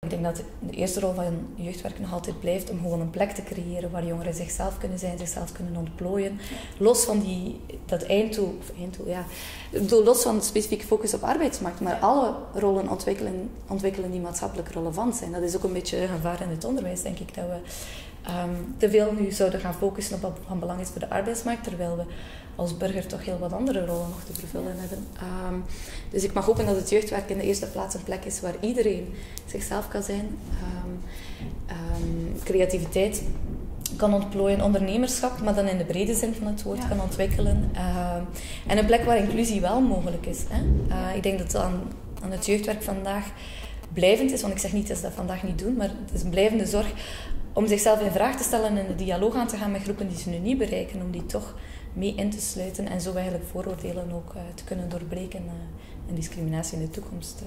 Ik denk dat de eerste rol van jeugdwerk nog altijd blijft om gewoon een plek te creëren waar jongeren zichzelf kunnen zijn, zichzelf kunnen ontplooien. Los van dat einddoel, ja. Ik bedoel, los van specifiek focus op arbeidsmarkt, maar alle rollen ontwikkelen die maatschappelijk relevant zijn. Dat is ook een beetje een gevaar in het onderwijs, denk ik, dat we te veel nu zouden gaan focussen op wat van belang is voor de arbeidsmarkt, terwijl we als burger toch heel wat andere rollen nog te vervullen hebben. Dus ik mag hopen dat het jeugdwerk in de eerste plaats een plek is waar iedereen zichzelf kan zijn, creativiteit kan ontplooien, ondernemerschap, maar dan in de brede zin van het woord kan ontwikkelen. En een plek waar inclusie wel mogelijk is. Hè? Ik denk dat het aan het jeugdwerk vandaag blijvend is, want ik zeg niet dat ze dat vandaag niet doen, maar het is een blijvende zorg om zichzelf in vraag te stellen en in de dialoog aan te gaan met groepen die ze nu niet bereiken, om die toch mee in te sluiten en zo eigenlijk vooroordelen ook te kunnen doorbreken en discriminatie in de toekomst